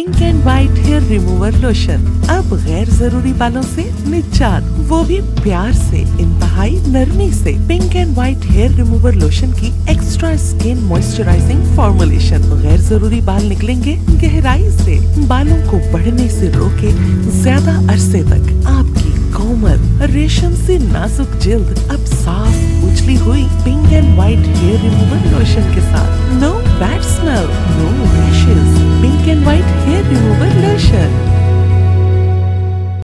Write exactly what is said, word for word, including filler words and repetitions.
Pink and white hair remover lotion. अब गैर जरूरी बालों से निजात, वो भी प्यार से, इंतहाई नरमी से। Pink and white hair remover lotion की एक्स्ट्रा स्किन मॉइस्चराइजिंग फॉर्मुलेशन गैर जरूरी बाल निकलेंगे गहराई से, बालों को बढ़ने से रोके ज्यादा अरसे तक। आपकी कोमल रेशम से नाजुक जिल्द अब साफ उजली हुई pink and white hair remover lotion के साथ। No bad smell, no rashes, pink and white hair remover lotion.